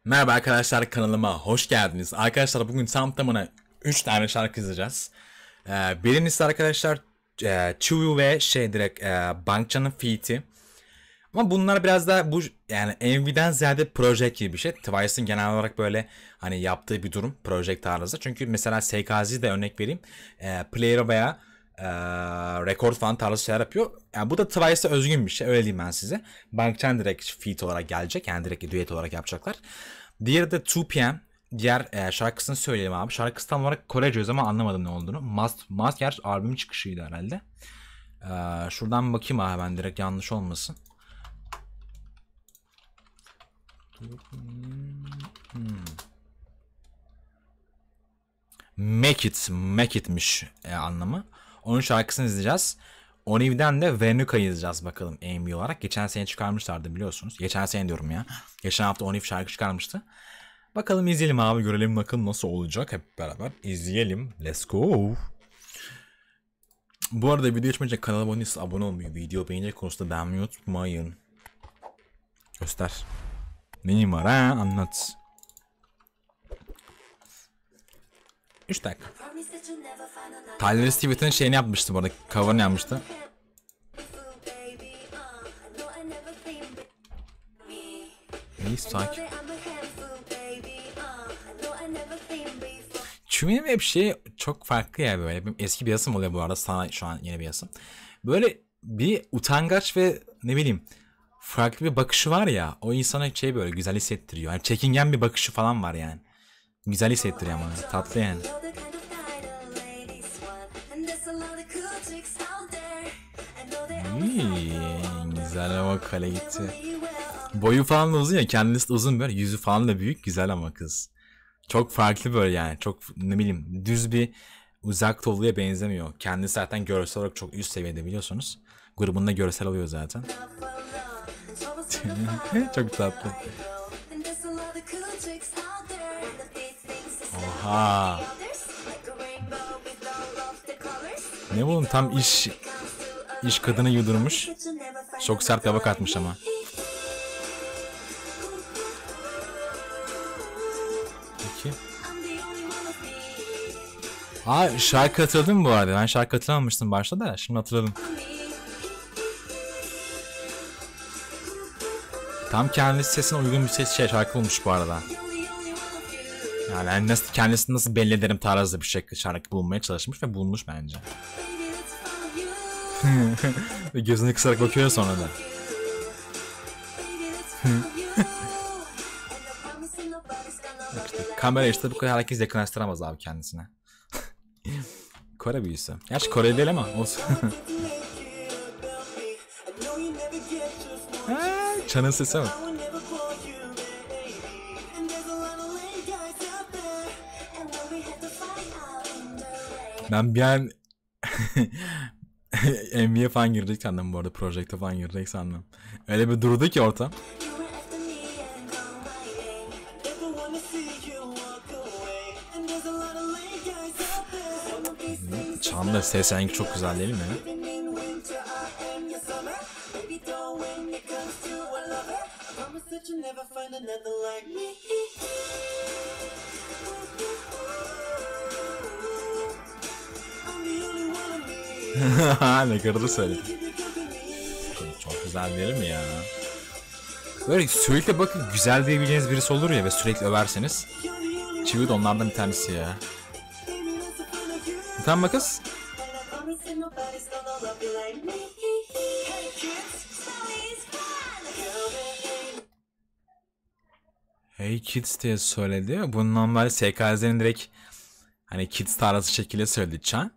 Merhaba arkadaşlar, kanalıma hoş geldiniz. Arkadaşlar bugün tam tamına 3 tane şarkı izleyeceğiz. Birincisi arkadaşlar Chewy ve direkt Bankcan'ın feat'i. Ama bunlar biraz da bu yani MV'den ziyade project gibi bir şey. Twice'ın genel olarak böyle hani yaptığı bir durum project tarzı. Çünkü mesela SKZ'de örnek vereyim. Player veya rekord falan tarzı şeyler yapıyor. Yani bu da Twice'a özgün bir şey. Öyle diyeyim ben size. Bankchan direkt feat olarak gelecek. Yani direkt duet olarak yapacaklar. Diğeri de 2PM. Diğer şarkısını söyleyelim abi. Şarkısı tam olarak Korece ama anlamadım ne olduğunu. Must gerçi albüm çıkışıydı herhalde. Şuradan bakayım abi ben direkt yanlış olmasın. Make it'miş anlamı. Onun şarkısını izleyeceğiz. Oniv'den de Venuka'yı izleyeceğiz bakalım AMV olarak. Geçen sene çıkarmışlardı biliyorsunuz. Geçen sene diyorum ya. Geçen hafta Oniv şarkı çıkarmıştı. Bakalım izleyelim abi, görelim bakalım nasıl olacak, hep beraber izleyelim. Let's go. Bu arada video açmayınca kanala abone olmayı, video beğenecek konusunda beğenmeyi unutmayın. Göster. Neyim var ha, anlat. 3 dakika. Tyler Steven'ın şeyini yapmıştı bu arada, cover'ını yapmıştı. Neyse sakin. Çümenim hep şey çok farklı ya böyle. Eski bir yazım oluyor bu arada, sana şu an yeni bir yazım. Böyle bir utangaç ve ne bileyim farklı bir bakışı var ya, o insana şey böyle güzel hissettiriyor. Yani çekingen bir bakışı falan var yani. Güzel hissettiriyor ama tatlı yani. Güzel ama kale gitti. Boyu falan da uzun ya, kendisi de uzun böyle, yüzü falan da büyük, güzel ama kız. Çok farklı böyle yani, çok ne bileyim düz bir uzak doğuluya benzemiyor. Kendisi zaten görsel olarak çok üst seviyede biliyorsunuz. Grubunda görsel oluyor zaten. Çok tatlı. Oha. Ne bu tam iş kadını yudurmuş. Çok sert yabak atmış ama. Peki. Şarkı hatırladım bu arada. Ben şarkı hatırlamamıştım başta da. Şimdi hatırladım. Tam kendisi sesine uygun bir şarkı bulmuş bu arada. Yani nasıl, kendisini nasıl belli ederim tarzı bir şarkı bulmaya çalışmış ve bulmuş bence. Ve gözünü kısarak bakıyor sonra da. İşte, kamera işte bu kadar herkes yakınlaştıramaz abi kendisine. Kore büyüsü. Gerçi Kore değil ama olsun. Çanın sesi mi? Ben bir an NBA'ye falan girecek sandım bu arada. Project'e falan girecek sandım. Öyle bir durdu ki ortam. Çan'da ses rengi çok güzel değil mi? Ne kadar söyledim. Çok güzel değil mi ya? Böyle sürekli bakın güzel diyebileceğiniz birisi olur ya ve sürekli överseniz. Chewy de onlardan bir tanesi ya. Tamam bak kız. Hey Kids diye söyledi. Bunun normal SKZ'nin direkt hani Kids tarzı şekilde söyledi Chan.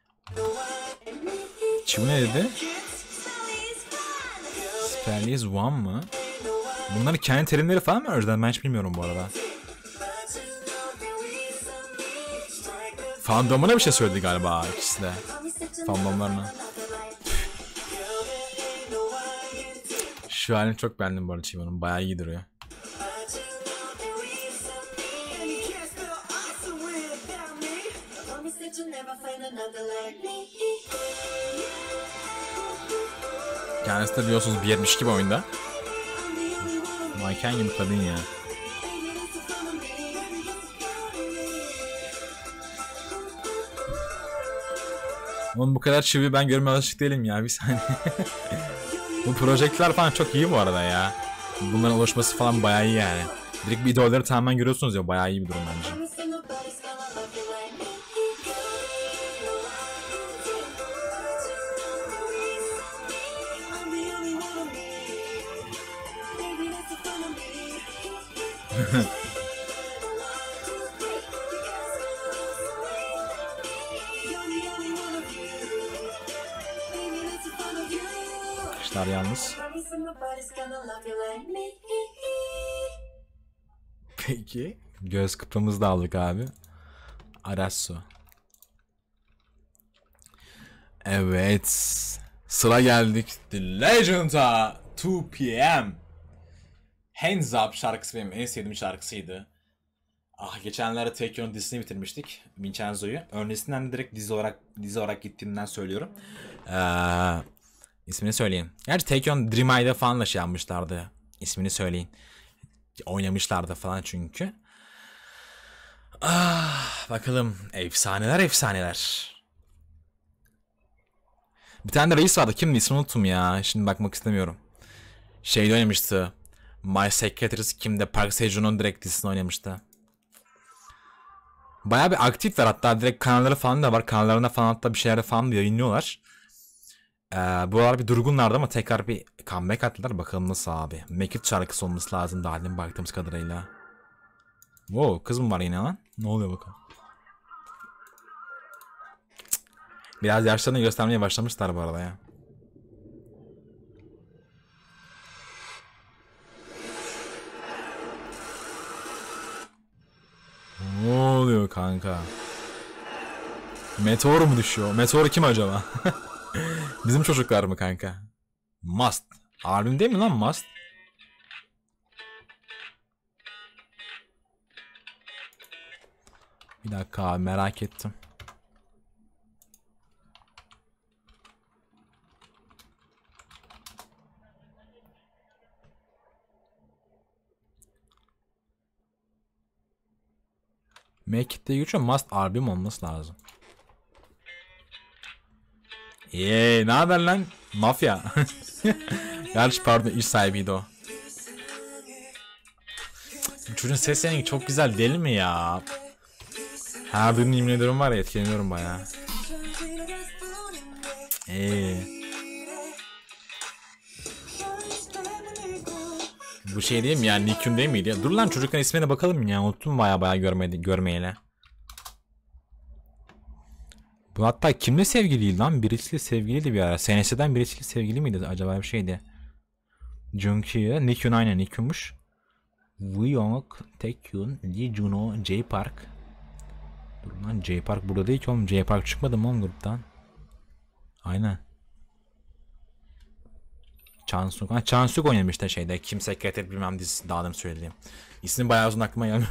Chewy ne dedi? Spellies One mı? Bunların kendi terimleri falan mı önceden? Ben hiç bilmiyorum bu arada. Fandomuna bir şey söyledi galiba ikisi de. Fandomlarına. Şu halini çok beğendim bu arada Chewy'nin. Bayağı iyi duruyor. Kendisi de biliyorsunuz 1.72 boyunda. Manken gibi kadın ya. Oğlum bu kadar çivi ben görmeye alışık değilim ya, bir saniye. Bu projektler falan çok iyi bu arada ya. Bunların oluşması falan bayağı iyi yani. Direkt bir idolleri tamamen görüyorsunuz ya, bayağı iyi bir durum bence. Kışlar yalnız. Peki. Göz kıpımızı da aldık abi. Arasso. Evet. Sıra geldik The Legend'a 2 PM. Hands Up şarkısı benim en sevdiğim şarkısıydı. Ah, geçenlerde Taekyon dizisini bitirmiştik. Vincenzo'yu. Öncesinden direkt dizi olarak gittiğimden söylüyorum. İsmini söyleyin. Gerçi Taekyon Dream Eye'de falan da şey yapmışlardı. İsmini söyleyin. Oynamışlardı falan çünkü. Ah, bakalım. Efsaneler. Bir tane de reis vardı. Kimdi? İsmini unuttum ya. Şimdi bakmak istemiyorum. Şeyde oynamıştı. My Secretaries kimde? Park Seo-joon'un direkt dizisini oynamıştı. Bayağı bir aktifler, hatta direkt kanalları falan da var. Kanallarında falan hatta bir şeyler falan da yayınlıyorlar. Bu aralar bir durgunlardı ama tekrar bir comeback attılar. Bakalım nasıl abi. Make It şarkısı olması lazım da halim baktığımız kadarıyla. Wow, kız mı var yine lan? Ne oluyor bakalım. Biraz yaşlarını göstermeye başlamışlar bu arada ya. Ne oluyor kanka? Meteor mu düşüyor? Meteor kim acaba? Bizim çocuklar mı kanka? Must. Albüm değil mi lan Must? Bir dakika abi, merak ettim. Make It diye geçiyor. Must albüm olması lazım. Ne haber lan? Mafya. Gerçi pardon, iş sahibiydi o. Çocuğun ses rengi çok güzel değil mi ya? Her birini yemin ediyorum var ya, etkileniyorum bayağı. Bu şey değil mi ya? Nikyun değil miydi ya? Dur lan, çocukların ismine bakalım ya. Unuttum bayağı görmeyeli. Bu hatta kimle sevgiliydi lan? Birisiyle sevgiliydi bir ara. SNS'den birisiyle sevgili miydi acaba, bir şeydi. Junki'ye. Nikyun, aynen Nikyun'muş. Woo-young, Taekyun, Lee Juno, J Park. Dur lan, J Park burada değil ki oğlum. J Park çıkmadı mı oğlum gruptan? Aynen. Chansuk. Ha, Chansuk oynamış da şeyde. Kim Secretary bilmem dizisi, daha da söylediğim. İsmi bayağı uzun, aklıma gelmiyor.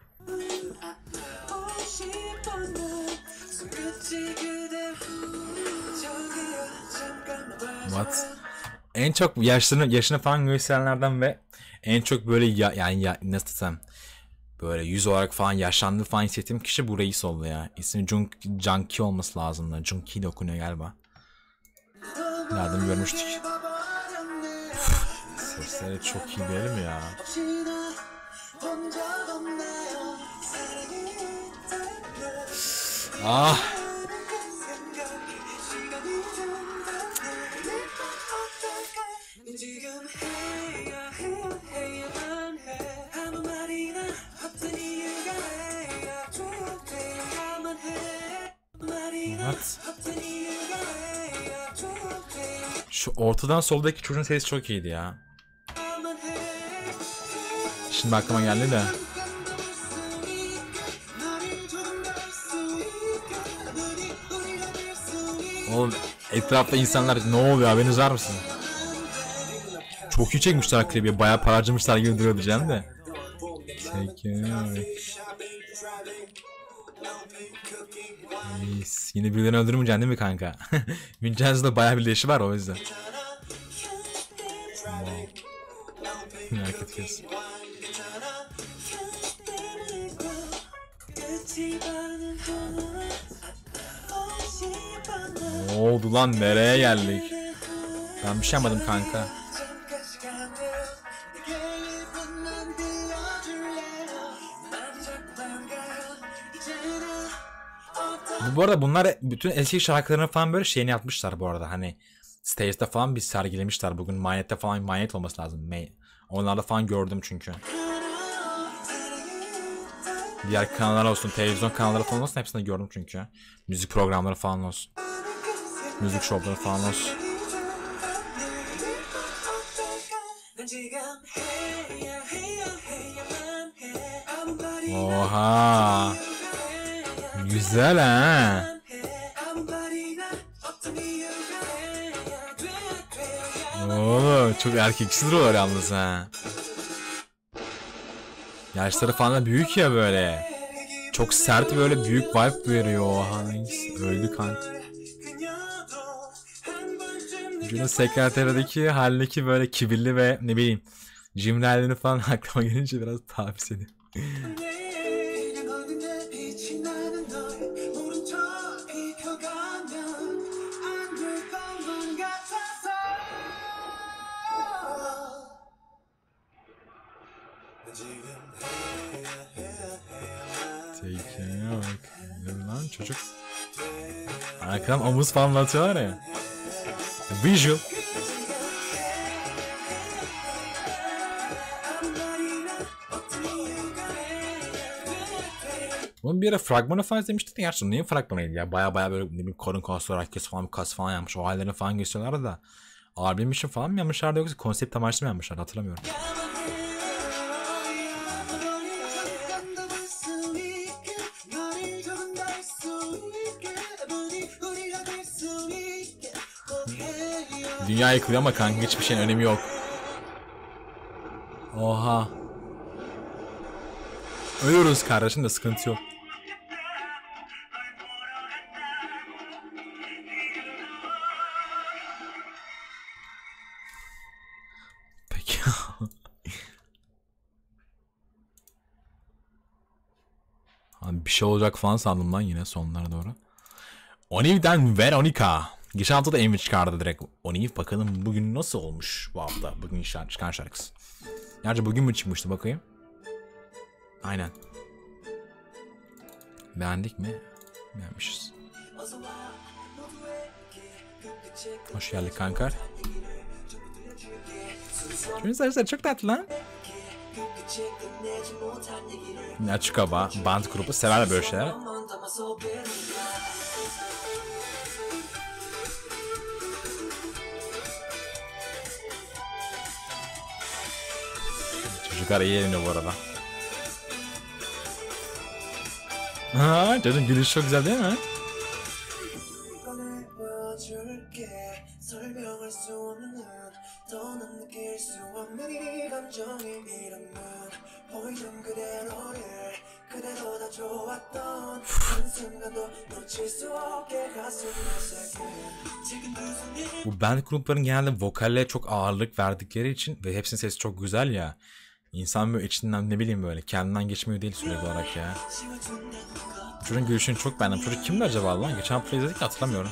What? En çok yaşını falan gösterenlerden ve en çok böyle nasıl desem, böyle yüz olarak falan yaşlandığı falan hissettiğim kişi bu reis oldu ya. İsmi Junki olması lazım da. Junki de okunuyor galiba. Nereden görmüştük. Sesleri çok iyi değil mi ya? Ah. What? Şu ortadan soldaki çocuğun sesi çok iyiydi ya. Şimdi aklıma geldi de. Oğlum etrafta insanlar ne oluyor, haberiniz var mısın? Çok iyi çekmişler klibi. Bayağı para harcamışlar gibi duruyordu canım da. Yes. Yine birilerini öldürmeyeceksin değil mi kanka? Vincenzo'da bayağı bir leşi var o yüzden. Wow. Merak ediyorsun. Ne oldu lan, nereye geldik? Ben bir şey yapmadım kanka. Bu arada bunlar bütün eski şarkılarını falan böyle şeyini yapmışlar bu arada, hani stage'de falan bir sergilemişler bugün. Manyet'te falan, Manyet olması lazım. Onlarda falan gördüm çünkü. Diğer kanallar olsun, televizyon kanalları falan olsun, hepsini gördüm çünkü. Müzik programları falan olsun. Müzik şovları falan olsun. Oha. Güzel ha. Oo, çok erkeksiz rol yalnız ha. Yaşları falan da büyük ya böyle. Çok sert böyle büyük vibe veriyor. Oha, öldü kanka. Günün sekreterideki haldeki böyle kibirli ve ne bileyim cimrilerini falan aklıma gelince biraz tahsis ediyorum. Tekeye bak. Lan çocuk. Arkadan omuz falan atıyorlar ya. Visual. Bunun bir ara fragmanı falan izlemiştik de gerçekten neyin fragmanıydı ya? Baya böyle ne bileyim karın kasları, herkes falan kas falan yapmış. O hallerini falan gösteriyorlar da. Albüm için falan mı yapmışlardı yoksa konsept amaçlı mı yapmışlardı, hatırlamıyorum. Dünya yıkılıyor ama kanka hiçbir şeyin önemi yok. Oha. Ölüyoruz kardeşim de sıkıntı yok. Peki. Abi bir şey olacak falan sandım lan yine sonlara doğru. Oniv'den Veronica. Geçen hafta da Emir çıkardı direkt. Oniv, bakalım bugün nasıl olmuş bu hafta. Bugün çıkan şarkısı. Gerçi bugün mü çıkmıştı bakayım. Aynen. Beğendik mi? Beğenmişiz. Hoş geldik kanka. Şunun saçları çok tatlı lan. Ne açık hava, band grubu sever böyle şeyler. Çocuklar iyi eğleniyor bu arada. Ha, canım gülüş çok güzel değil mi? Bu band grupların genelde vokalle çok ağırlık verdikleri için ve hepsinin sesi çok güzel ya. İnsan böyle içinden ne bileyim böyle kendinden geçmiyor değil sürekli olarak ya. Çocuğun gülüşünü çok beğendim. Çocuk kimdi acaba lan? Geçen hafta izledik de hatırlamıyorum.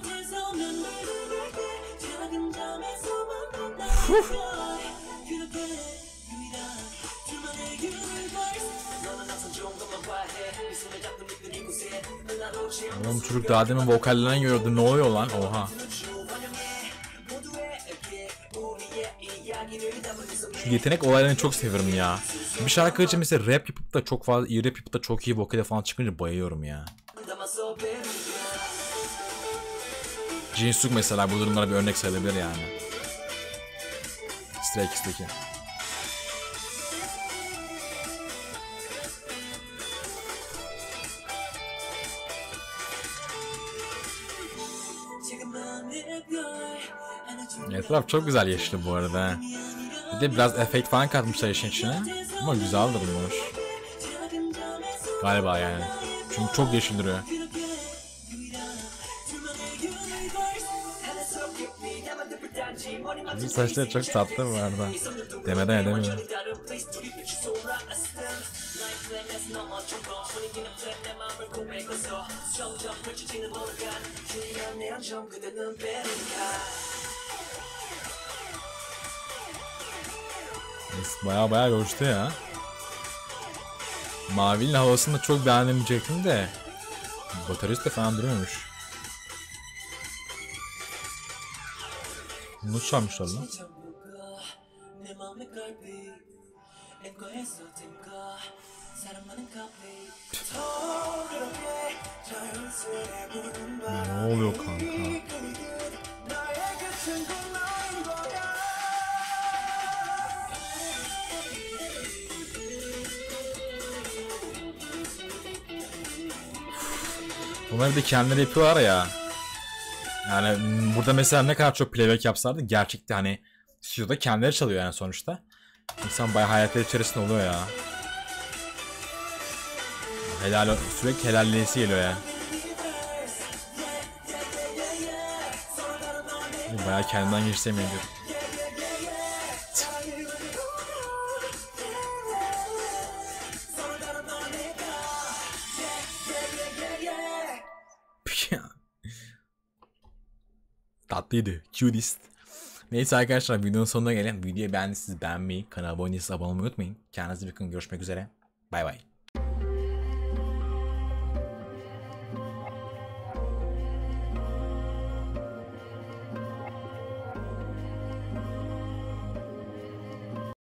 Oğlum çocuk daha demin vokallerine gördü, ne oluyor lan? Oha. Şu yetenek olaylarını çok seviyorum ya. Bir şarkı için mesela rap yapıp da çok fazla iyi rap yapıp da çok iyi vokale falan çıkınca bayılıyorum ya. Jisung mesela bu durumlara bir örnek sayılabilir yani. Stray Kids'teki. Etraf çok güzel yeşil bu arada. Bir de biraz efekt falan katmışlar işin içine. Ama güzel durmuş. Galiba yani. Çünkü çok yeşil duruyor. Bu saçları çok tatlı bu arada. Demeden edemiyorum. Baya baya coştu ya. Mavinin havasını da çok beğenmeyecektim de batarist de falan duruyormuş. Bunu çalmışlar lan. Ne oluyor kanka? Bunları da kendileri yapıyorlar ya. Yani burada mesela ne kadar çok playback yapsalardı gerçekte hani stüdyoda kendileri çalıyor yani sonuçta. İnsan bayağı hayatları içerisinde oluyor ya. Helal, sürekli helalliyesi geliyor ya. Bayağı kendimden geçsemiyor diyor. Tatlıydı. Cutest. Neyse arkadaşlar videonun sonuna gelelim. Videoyu beğendiyseniz beğenmeyi, kanala abone değilseniz abone olmayı unutmayın. Kendinize bakın. Görüşmek üzere. Bay bay.